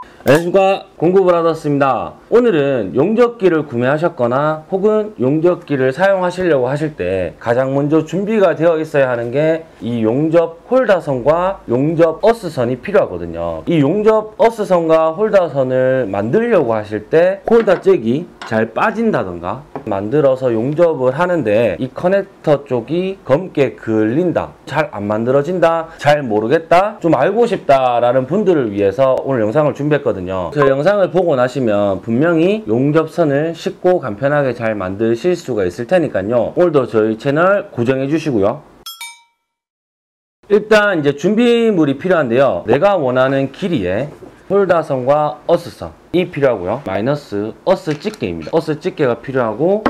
안녕하십니까, 공구브라더스입니다. 오늘은 용접기를 구매하셨거나 혹은 용접기를 사용하시려고 하실 때 가장 먼저 준비가 되어 있어야 하는 게 이 용접 홀더선과 용접 어스선이 필요하거든요. 이 용접 어스선과 홀더선을 만들려고 하실 때 홀더 잭이 잘 빠진다던가 만들어서 용접을 하는데 이 커넥터 쪽이 검게 그을린다, 잘 안 만들어진다, 잘 모르겠다, 좀 알고 싶다 라는 분들을 위해서 오늘 영상을 준비했거든요. 저 영상을 보고 나시면 분명히 용접선을 쉽고 간편하게 잘 만드실 수가 있을 테니까요, 오늘도 저희 채널 고정해 주시고요. 일단 이제 준비물이 필요한데요, 내가 원하는 길이의 홀더선과 어스선이 필요하고요. 마이너스 어스 집게입니다. 어스 집게가 필요하고,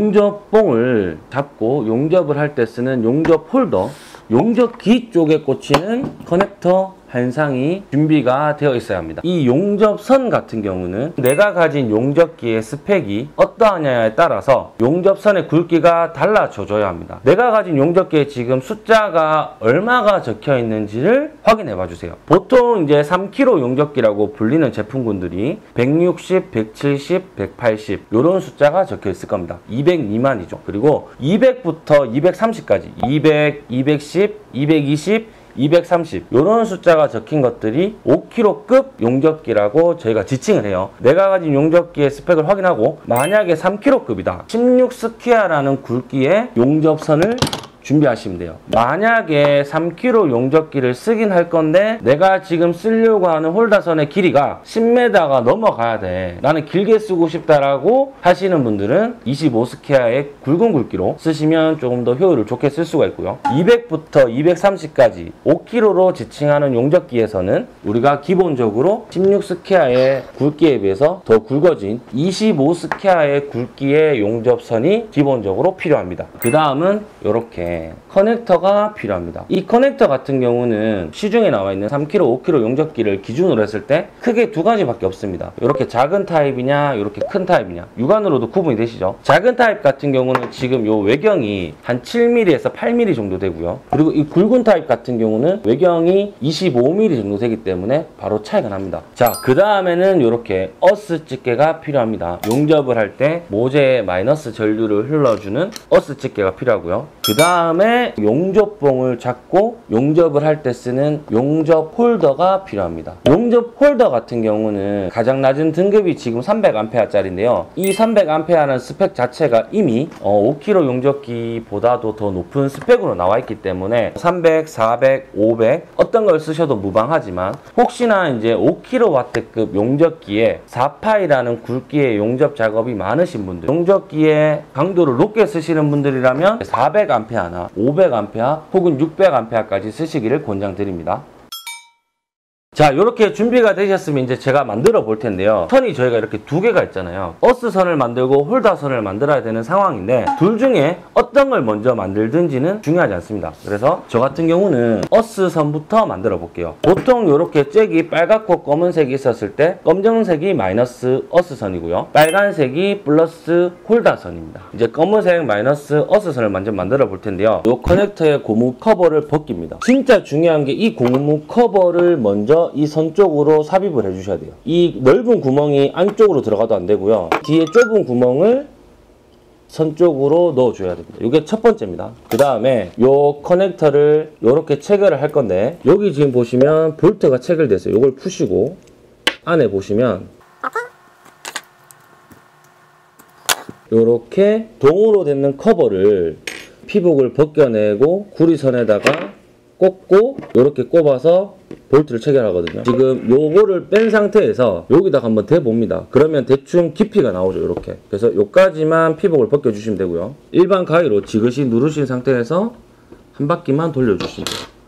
용접봉을 잡고 용접을 할 때 쓰는 용접 홀더, 용접기 쪽에 꽂히는 커넥터 한 쌍이 준비가 되어 있어야 합니다. 이 용접선 같은 경우는 내가 가진 용접기의 스펙이 어떠하냐에 따라서 용접선의 굵기가 달라져줘야 합니다. 내가 가진 용접기에 지금 숫자가 얼마가 적혀 있는지를 확인해 봐 주세요. 보통 이제 3kg 용접기라고 불리는 제품군들이 160, 170, 180 이런 숫자가 적혀 있을 겁니다. 200 미만이죠. 그리고 200부터 230까지 200, 210, 220, 230 이런 숫자가 적힌 것들이 5kg급 용접기라고 저희가 지칭을 해요. 내가 가진 용접기의 스펙을 확인하고, 만약에 3kg급이다, 16스퀘어라는 굵기의 용접선을 준비하시면 돼요. 만약에 3kg 용접기를 쓰긴 할 건데 내가 지금 쓰려고 하는 홀더선의 길이가 10m가 넘어가야 돼, 나는 길게 쓰고 싶다라고 하시는 분들은 25스퀘어의 굵은 굵기로 쓰시면 조금 더 효율을 좋게 쓸 수가 있고요. 200부터 230까지 5kg로 지칭하는 용접기에서는 우리가 기본적으로 16스퀘어의 굵기에 비해서 더 굵어진 25스퀘어의 굵기의 용접선이 기본적으로 필요합니다. 그 다음은 이렇게 커넥터가 필요합니다. 이 커넥터 같은 경우는 시중에 나와 있는 3kg, 5kg 용접기를 기준으로 했을 때 크게 두 가지밖에 없습니다. 이렇게 작은 타입이냐, 이렇게 큰 타입이냐, 육안으로도 구분이 되시죠? 작은 타입 같은 경우는 지금 요 외경이 한 7mm에서 8mm 정도 되고요. 그리고 이 굵은 타입 같은 경우는 외경이 25mm 정도 되기 때문에 바로 차이가 납니다. 자, 그 다음에는 이렇게 어스 집게가 필요합니다. 용접을 할 때 모재에 마이너스 전류를 흘러주는 어스 집게가 필요하고요. 그 다음에 용접봉을 잡고 용접을 할 때 쓰는 용접 홀더가 필요합니다. 용접 홀더 같은 경우는 가장 낮은 등급이 지금 300A 짜리인데요. 이 300A라는 스펙 자체가 이미 5kg 용접기보다도 더 높은 스펙으로 나와 있기 때문에 300, 400, 500 어떤 걸 쓰셔도 무방하지만, 혹시나 이제 5kW급 용접기에 4파이라는 굵기의 용접 작업이 많으신 분들, 용접기의 강도를 높게 쓰시는 분들이라면 400A나 500A 혹은 600A까지 쓰시기를 권장드립니다. 자, 이렇게 준비가 되셨으면 이제 제가 만들어 볼 텐데요. 선이 저희가 이렇게 두 개가 있잖아요. 어스선을 만들고 홀더선을 만들어야 되는 상황인데, 둘 중에 어떤 걸 먼저 만들든지는 중요하지 않습니다. 그래서 저 같은 경우는 어스선부터 만들어 볼게요. 보통 이렇게 잭이 빨갛고 검은색이 있었을 때 검정색이 마이너스 어스선이고요, 빨간색이 플러스 홀더선입니다. 이제 검은색 마이너스 어스선을 먼저 만들어 볼 텐데요. 이 커넥터의 고무 커버를 벗깁니다. 진짜 중요한 게 이 고무 커버를 먼저 이 선 쪽으로 삽입을 해주셔야 돼요. 이 넓은 구멍이 안쪽으로 들어가도 안 되고요, 뒤에 좁은 구멍을 선 쪽으로 넣어줘야 됩니다. 이게 첫 번째입니다. 그 다음에 요 커넥터를 이렇게 체결을 할 건데, 여기 지금 보시면 볼트가 체결됐어요. 이걸 푸시고 안에 보시면 이렇게 동으로 되는 커버를 피복을 벗겨내고 구리선에다가 꽂고 이렇게 꼽아서 볼트를 체결하거든요. 지금 요거를 뺀 상태에서 여기다가 한번 대봅니다. 그러면 대충 깊이가 나오죠. 이렇게. 그래서 요까지만 피복을 벗겨주시면 되고요. 일반 가위로 지그시 누르신 상태에서 한 바퀴만 돌려주시고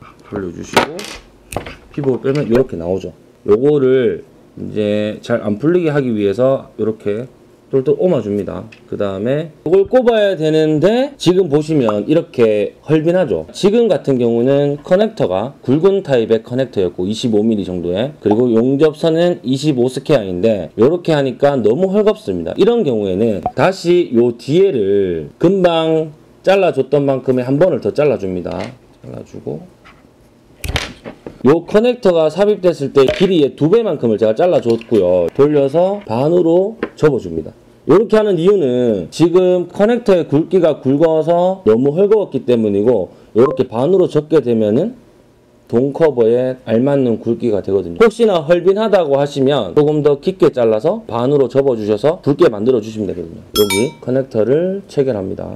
피복을 빼면 이렇게 나오죠. 요거를 이제 잘 안 풀리게 하기 위해서 이렇게 똘똘 옮아줍니다. 그 다음에 이걸 꼽아야 되는데, 지금 보시면 이렇게 헐빈하죠. 지금 같은 경우는 커넥터가 굵은 타입의 커넥터였고 25mm 정도에, 그리고 용접선은 25스퀘어인데 이렇게 하니까 너무 헐겁습니다. 이런 경우에는 다시 요 뒤에를 금방 잘라줬던 만큼의 한 번을 더 잘라줍니다. 잘라주고 요 커넥터가 삽입됐을 때 길이의 2배만큼을 제가 잘라줬고요. 돌려서 반으로 접어줍니다. 이렇게 하는 이유는 지금 커넥터의 굵기가 굵어서 너무 헐거웠기 때문이고, 이렇게 반으로 접게 되면은 동 커버에 알맞는 굵기가 되거든요. 혹시나 헐빈하다고 하시면 조금 더 깊게 잘라서 반으로 접어주셔서 굵게 만들어 주시면 되거든요. 여기 커넥터를 체결합니다.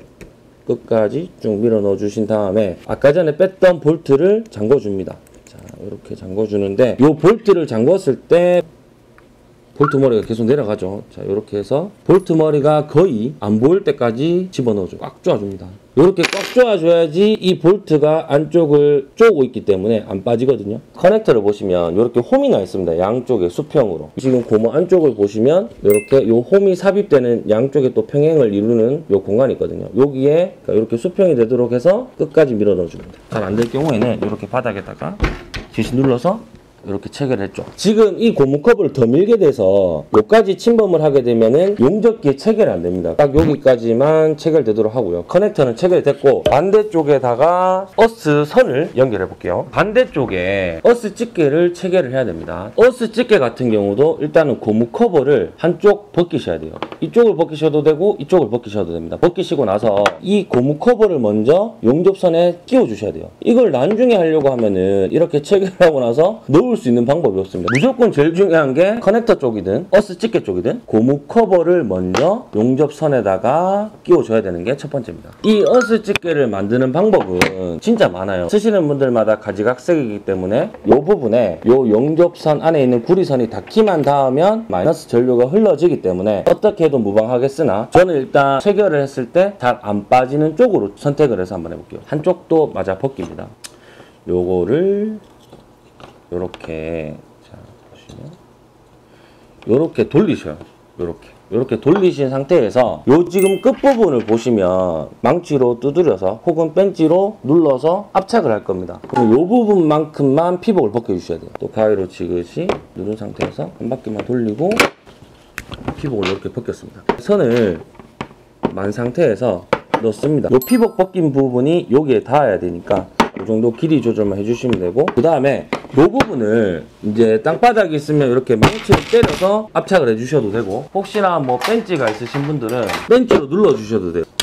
끝까지 쭉 밀어 넣어 주신 다음에 아까 전에 뺐던 볼트를 잠궈 줍니다. 자, 이렇게 잠궈 주는데 이 볼트를 잠궜을 때 볼트 머리가 계속 내려가죠. 자, 이렇게 해서 볼트 머리가 거의 안 보일 때까지 집어넣어줘. 꽉 조아줍니다. 이렇게 꽉 조아줘야지 이 볼트가 안쪽을 쪼고 있기 때문에 안 빠지거든요. 커넥터를 보시면 이렇게 홈이 나 있습니다. 양쪽에 수평으로. 지금 고무 안쪽을 보시면 이렇게 요 홈이 삽입되는 양쪽에 또 평행을 이루는 요 공간이 있거든요. 여기에 이렇게 수평이 되도록 해서 끝까지 밀어 넣어줍니다. 잘 안 될 경우에는 이렇게 바닥에다가 지시 눌러서 이렇게 체결했죠. 지금 이 고무 커브를 더 밀게 돼서 여기까지 침범을 하게 되면은 용접기에 체결이 안 됩니다. 딱 여기까지만 체결되도록 하고요. 커넥터는 체결이 됐고, 반대쪽에다가 어스 선을 연결해 볼게요. 반대쪽에 어스 집게를 체결을 해야 됩니다. 어스 집게 같은 경우도 일단은 고무 커버를 한쪽 벗기셔야 돼요. 이쪽을 벗기셔도 되고 이쪽을 벗기셔도 됩니다. 벗기시고 나서 이 고무 커버를 먼저 용접선에 끼워 주셔야 돼요. 이걸 나중에 하려고 하면은 이렇게 체결하고 나서 넣을 수 있는 방법이 없습니다. 무조건 제일 중요한 게 커넥터 쪽이든 어스 집게 쪽이든 고무 커버를 먼저 용접선에다가 끼워줘야 되는 게 첫 번째입니다. 이 어스 집게를 만드는 방법은 진짜 많아요. 쓰시는 분들마다 가지각색이기 때문에 이 부분에 이 용접선 안에 있는 구리선이 닿기만 닿으면 마이너스 전류가 흘러지기 때문에 어떻게 해도 무방하겠으나 저는 일단 체결을 했을 때 잘 안 빠지는 쪽으로 선택을 해서 한번 해볼게요. 한쪽도 맞아 벗깁니다. 요거를 요렇게, 자, 보시면 요렇게 돌리셔요. 요렇게 돌리신 상태에서 요 지금 끝부분을 보시면 망치로 두드려서 혹은 벤치로 눌러서 압착을 할 겁니다. 그럼 요 부분만큼만 피복을 벗겨주셔야 돼요. 또 가위로 지그시 누른 상태에서 한 바퀴만 돌리고 피복을 이렇게 벗겼습니다. 선을 만 상태에서 넣습니다. 요 피복 벗긴 부분이 여기에 닿아야 되니까 이 정도 길이 조절만 해주시면 되고, 그 다음에 이 부분을 이제 땅바닥이 있으면 이렇게 망치로 때려서 압착을 해주셔도 되고, 혹시나 뭐 벤치가 있으신 분들은 벤치로 눌러주셔도 돼요.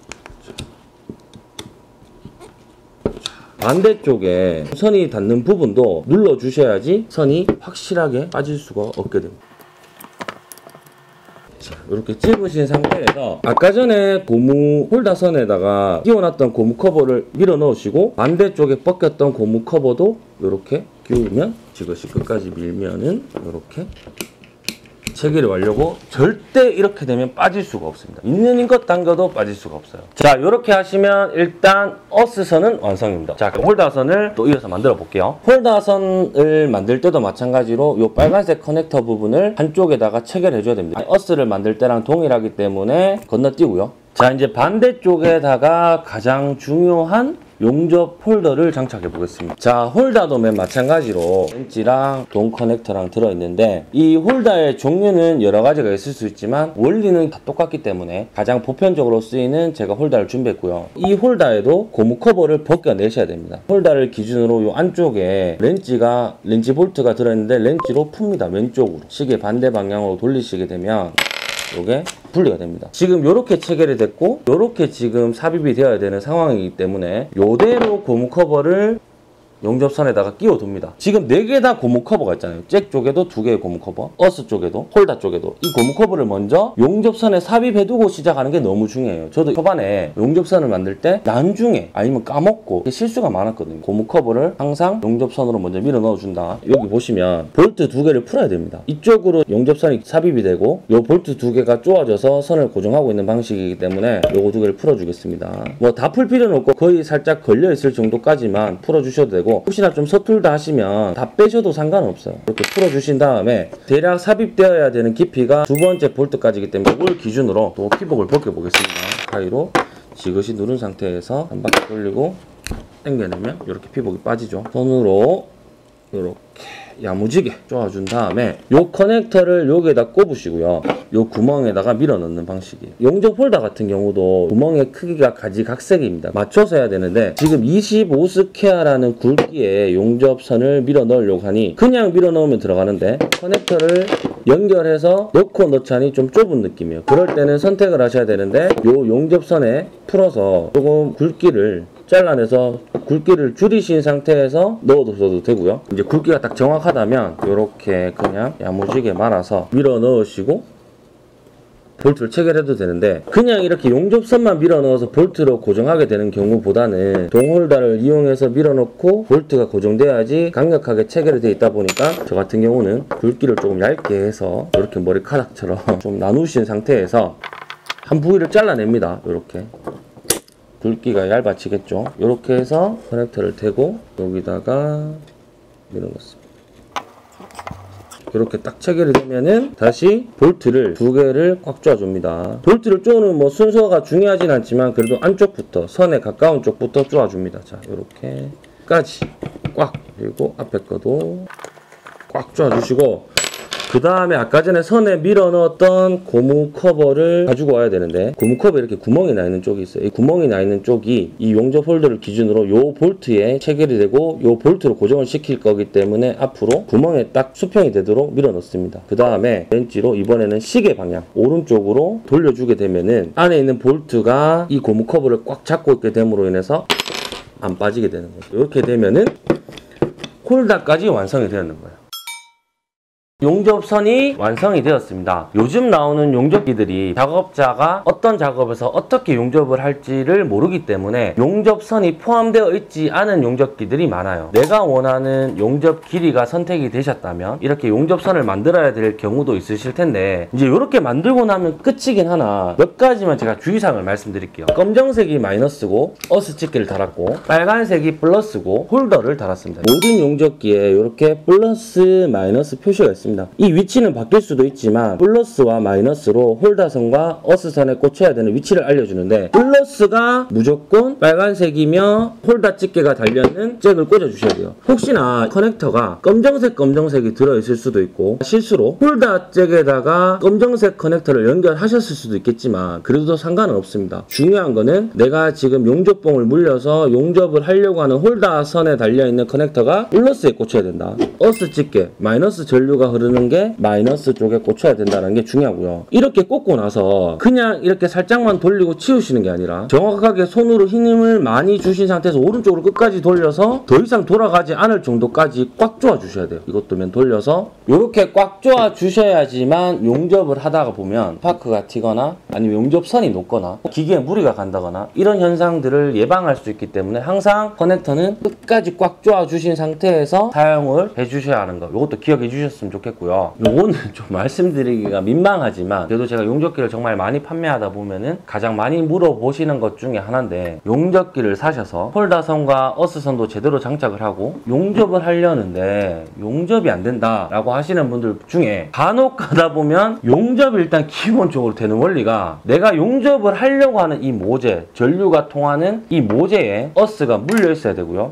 반대쪽에 선이 닿는 부분도 눌러주셔야지 선이 확실하게 빠질 수가 없게 됩니다. 이렇게 찝으신 상태에서 아까 전에 고무 홀더선에다가 끼워놨던 고무 커버를 밀어 넣으시고, 반대쪽에 벗겼던 고무 커버도 이렇게 끼우면 지그시 끝까지 밀면은 이렇게 체결이 완료고, 절대 이렇게 되면 빠질 수가 없습니다. 있는 것 당겨도 빠질 수가 없어요. 자, 이렇게 하시면 일단 어스선은 완성입니다. 자, 그럼 홀더선을 또 이어서 만들어 볼게요. 홀더선을 만들 때도 마찬가지로 이 빨간색 커넥터 부분을 한쪽에다가 체결해 줘야 됩니다. 어스를 만들 때랑 동일하기 때문에 건너뛰고요. 자, 이제 반대쪽에다가 가장 중요한 용접 홀더를 장착해 보겠습니다. 자, 홀더도 맨 마찬가지로 벤치랑 동 커넥터랑 들어있는데, 이 홀더의 종류는 여러 가지가 있을 수 있지만 원리는 다 똑같기 때문에 가장 보편적으로 쓰이는 제가 홀더를 준비했고요. 이 홀더에도 고무 커버를 벗겨내셔야 됩니다. 홀더를 기준으로 이 안쪽에 렌치 볼트가 들어있는데 렌치로 풉니다. 왼쪽으로 시계 반대 방향으로 돌리시게 되면 요게 분리가 됩니다. 지금 요렇게 체결이 됐고 요렇게 지금 삽입이 되어야 되는 상황이기 때문에 요대로 고무 커버를 용접선에다가 끼워 둡니다. 지금 4개 다 고무 커버가 있잖아요. 잭 쪽에도 2개의 고무 커버, 어스 쪽에도, 홀더 쪽에도 이 고무 커버를 먼저 용접선에 삽입해두고 시작하는 게 너무 중요해요. 저도 초반에 용접선을 만들 때 나중에 아니면 까먹고 실수가 많았거든요. 고무 커버를 항상 용접선으로 먼저 밀어 넣어준다. 여기 보시면 볼트 2개를 풀어야 됩니다. 이쪽으로 용접선이 삽입이 되고 요 볼트 2개가 쪼아져서 선을 고정하고 있는 방식이기 때문에 요거 2개를 풀어주겠습니다. 뭐 다 풀 필요는 없고 거의 살짝 걸려있을 정도까지만 풀어주셔도 되고, 혹시나 좀 서툴다 하시면 다 빼셔도 상관없어요. 이렇게 풀어주신 다음에 대략 삽입되어야 되는 깊이가 2번째 볼트까지이기 때문에 이걸 기준으로 또 피복을 벗겨보겠습니다. 가위로 지그시 누른 상태에서 한 바퀴 돌리고 당겨내면 이렇게 피복이 빠지죠. 손으로 이렇게 야무지게 쪼아준 다음에 요 커넥터를 여기에다 꼽으시고요. 요 구멍에다가 밀어 넣는 방식이에요. 용접 홀더 같은 경우도 구멍의 크기가 가지각색입니다. 맞춰서 해야 되는데 지금 25스퀘어라는 굵기의 용접선을 밀어 넣으려고 하니 그냥 밀어 넣으면 들어가는데 커넥터를 연결해서 넣고 넣자니 좀 좁은 느낌이에요. 그럴 때는 선택을 하셔야 되는데 요 용접선에 풀어서 조금 굵기를 잘라내서 굵기를 줄이신 상태에서 넣어둬도 되고요. 이제 굵기가 딱 정확하다면 이렇게 그냥 야무지게 말아서 밀어 넣으시고 볼트를 체결해도 되는데 그냥 이렇게 용접선만 밀어 넣어서 볼트로 고정하게 되는 경우보다는 동홀더를 이용해서 밀어 넣고 볼트가 고정돼야지 강력하게 체결이 되어 있다 보니까 저 같은 경우는 굵기를 조금 얇게 해서 이렇게 머리카락처럼 좀 나누신 상태에서 한 부위를 잘라냅니다. 이렇게 굵기가 얇아지겠죠. 이렇게 해서 커넥터를 대고 여기다가 밀어넣습니다. 이렇게 딱 체결이 되면은 다시 볼트를 두 개를 꽉 쪼아줍니다. 볼트를 쪼는 뭐 순서가 중요하진 않지만 그래도 안쪽부터 선에 가까운 쪽부터 쪼아줍니다. 자, 이렇게까지 꽉, 그리고 앞에 거도 꽉 쪼아주시고 그 다음에 아까 전에 선에 밀어 넣었던 고무 커버를 가지고 와야 되는데 고무 커버에 이렇게 구멍이 나 있는 쪽이 있어요. 이 구멍이 나 있는 쪽이 이 용접 홀더를 기준으로 요 볼트에 체결이 되고 요 볼트로 고정을 시킬 거기 때문에 앞으로 구멍에 딱 수평이 되도록 밀어 넣습니다. 그 다음에 벤치로 이번에는 시계 방향 오른쪽으로 돌려주게 되면은 안에 있는 볼트가 이 고무 커버를 꽉 잡고 있게 됨으로 인해서 안 빠지게 되는 거죠. 이렇게 되면은 홀더까지 완성이 되는 거예요. 용접선이 완성이 되었습니다. 요즘 나오는 용접기들이 작업자가 어떤 작업에서 어떻게 용접을 할지를 모르기 때문에 용접선이 포함되어 있지 않은 용접기들이 많아요. 내가 원하는 용접 길이가 선택이 되셨다면 이렇게 용접선을 만들어야 될 경우도 있으실 텐데 이제 이렇게 만들고 나면 끝이긴 하나 몇 가지만 제가 주의사항을 말씀드릴게요. 검정색이 마이너스고 어스 집게를 달았고 빨간색이 플러스고 홀더를 달았습니다. 모든 용접기에 이렇게 플러스 마이너스 표시가 있습니다. 이 위치는 바뀔 수도 있지만 플러스와 마이너스로 홀더선과 어스선에 꽂혀야 되는 위치를 알려주는데 플러스가 무조건 빨간색이며 홀더 집게가 달려있는 잭을 꽂아주셔야 돼요. 혹시나 커넥터가 검정색이 들어있을 수도 있고 실수로 홀더 잭에다가 검정색 커넥터를 연결하셨을 수도 있겠지만 그래도 상관은 없습니다. 중요한 거는 내가 지금 용접봉을 물려서 용접을 하려고 하는 홀더선에 달려있는 커넥터가 플러스에 꽂혀야 된다. 어스 집게, 마이너스 전류가 흐르는 게 마이너스 쪽에 꽂혀야 된다는 게 중요하고요. 이렇게 꽂고 나서 그냥 이렇게 살짝만 돌리고 치우시는 게 아니라 정확하게 손으로 힘을 많이 주신 상태에서 오른쪽으로 끝까지 돌려서 더 이상 돌아가지 않을 정도까지 꽉 조아 주셔야 돼요. 이것도 면 돌려서 이렇게 꽉 조아 주셔야지만 용접을 하다가 보면 스파크가 튀거나 아니면 용접선이 녹거나 기계에 무리가 간다거나 이런 현상들을 예방할 수 있기 때문에 항상 커넥터는 끝까지 꽉 조아 주신 상태에서 사용을 해주셔야 하는 거, 이것도 기억해 주셨으면 좋겠고요. 요거는 좀 말씀드리기가 민망하지만 그래도 제가 용접기를 정말 많이 판매하다 보면은 가장 많이 물어보시는 것 중에 하나인데, 용접기를 사셔서 홀더선과 어스선도 제대로 장착을 하고 용접을 하려는데 용접이 안 된다 라고 하시는 분들 중에 간혹 가다 보면 용접이 일단 기본적으로 되는 원리가, 내가 용접을 하려고 하는 이 모재, 전류가 통하는 이 모재에 어스가 물려 있어야 되고요.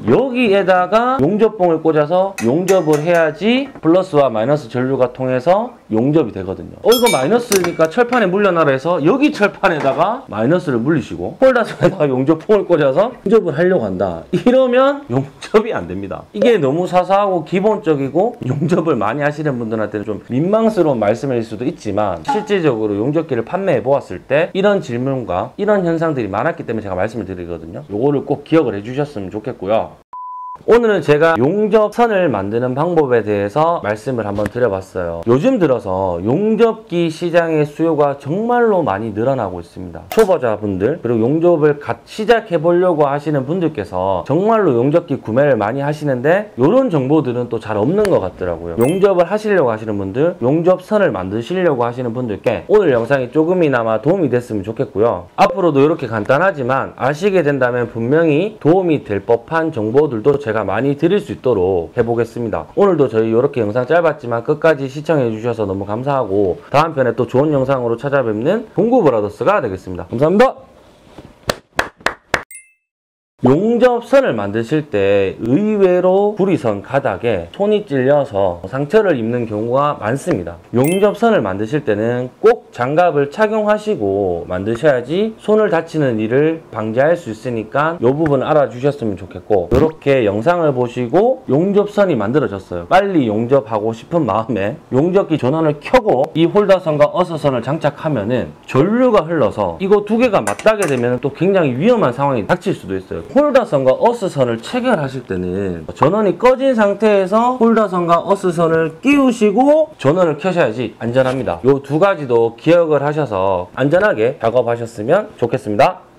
여기에다가 용접봉을 꽂아서 용접을 해야지 플러스와 마이너스 전류가 통해서 용접이 되거든요. 이거 마이너스니까 철판에 물려놔라 해서 여기 철판에다가 마이너스를 물리시고 홀더선에다가 용접봉을 꽂아서 용접을 하려고 한다. 이러면 용접이 안 됩니다. 이게 너무 사소하고 기본적이고 용접을 많이 하시는 분들한테는 좀 민망스러운 말씀일 수도 있지만 실질적으로 용접기를 판매해 보았을 때 이런 질문과 이런 현상들이 많았기 때문에 제가 말씀을 드리거든요. 요거를 꼭 기억을 해 주셨으면 좋겠고요. 오늘은 제가 용접선을 만드는 방법에 대해서 말씀을 한번 드려봤어요. 요즘 들어서 용접기 시장의 수요가 정말로 많이 늘어나고 있습니다. 초보자분들 그리고 용접을 시작해 보려고 하시는 분들께서 정말로 용접기 구매를 많이 하시는데 이런 정보들은 또 잘 없는 것 같더라고요. 용접을 하시려고 하시는 분들, 용접선을 만드시려고 하시는 분들께 오늘 영상이 조금이나마 도움이 됐으면 좋겠고요. 앞으로도 이렇게 간단하지만 아시게 된다면 분명히 도움이 될 법한 정보들도 제가 많이 드릴 수 있도록 해보겠습니다. 오늘도 저희 이렇게 영상 짧았지만 끝까지 시청해 주셔서 너무 감사하고 다음 편에 또 좋은 영상으로 찾아뵙는 봉구브라더스가 되겠습니다. 감사합니다. 용접선을 만드실 때 의외로 구리선 가닥에 손이 찔려서 상처를 입는 경우가 많습니다. 용접선을 만드실 때는 꼭 장갑을 착용하시고 만드셔야지 손을 다치는 일을 방지할 수 있으니까 이 부분 알아주셨으면 좋겠고, 이렇게 영상을 보시고 용접선이 만들어졌어요. 빨리 용접하고 싶은 마음에 용접기 전원을 켜고 이 홀더선과 어스선을 장착하면은 전류가 흘러서 이거 두 개가 맞닿게 되면 또 굉장히 위험한 상황이 닥칠 수도 있어요. 홀더선과 어스선을 체결하실 때는 전원이 꺼진 상태에서 홀더선과 어스선을 끼우시고 전원을 켜셔야지 안전합니다. 이 두 가지도 기억을 하셔서 안전하게 작업하셨으면 좋겠습니다.